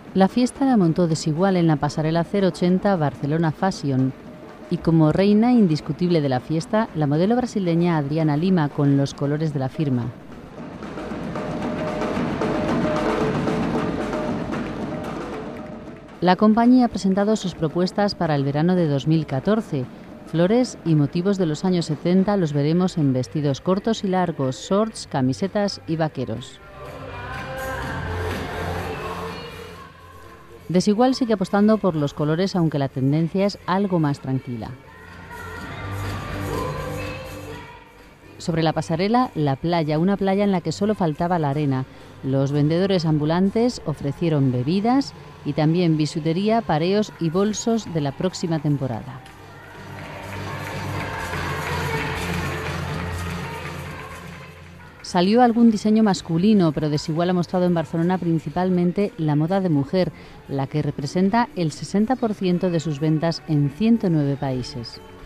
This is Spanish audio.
La fiesta la montó Desigual en la pasarela 080 Barcelona Fashion y como reina indiscutible de la fiesta, la modelo brasileña Adriana Lima con los colores de la firma. La compañía ha presentado sus propuestas para el verano de 2014. Flores y motivos de los años 70 los veremos en vestidos cortos y largos, shorts, camisetas y vaqueros. Desigual sigue apostando por los colores, aunque la tendencia es algo más tranquila. Sobre la pasarela, la playa, una playa en la que solo faltaba la arena. Los vendedores ambulantes ofrecieron bebidas y también bisutería, pareos y bolsos de la próxima temporada. Salió algún diseño masculino, pero Desigual ha mostrado en Barcelona principalmente la moda de mujer, la que representa el 60% de sus ventas en 109 países.